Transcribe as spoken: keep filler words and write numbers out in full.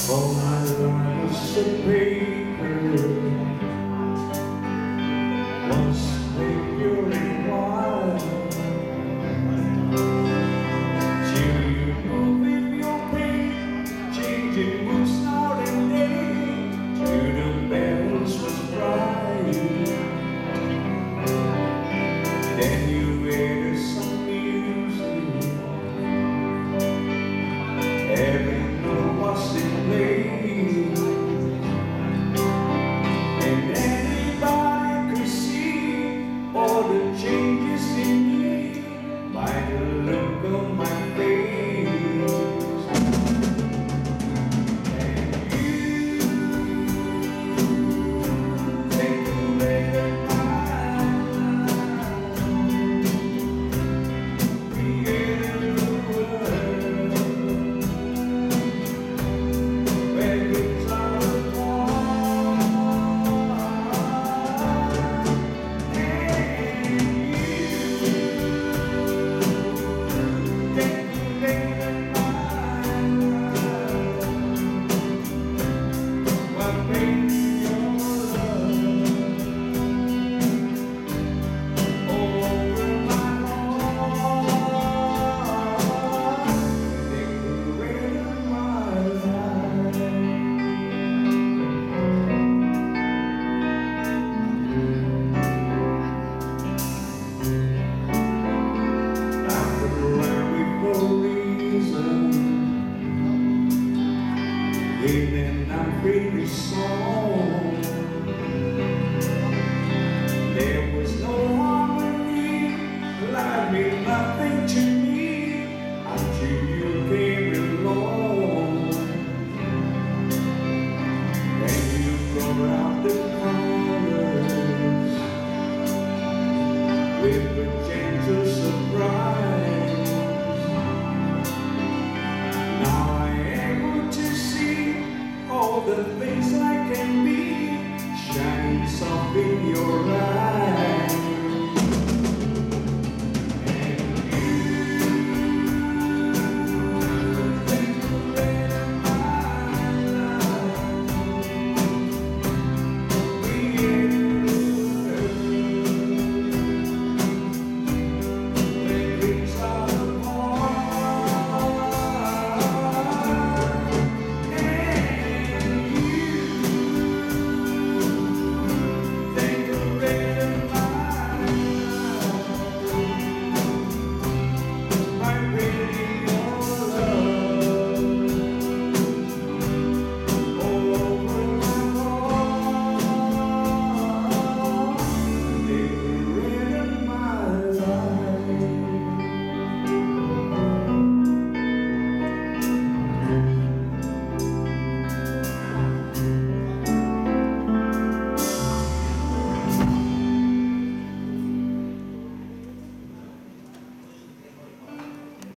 All my life a paper was pure and wild. Till you move with your pain, changing moves night and day. Till the bells was bright, then you added some music. Every note was in place, and anybody could see all the changes in me by the look on my face. And you take away the mind, created a world where good times are. And you take away the mind, what made your love over my heart. Take away my life. After around for a reason, even I'm pretty song. There was no harmony, life meant nothing to me until you came along. When you brought out the colors with a gentle surprise, now I am able to see all the things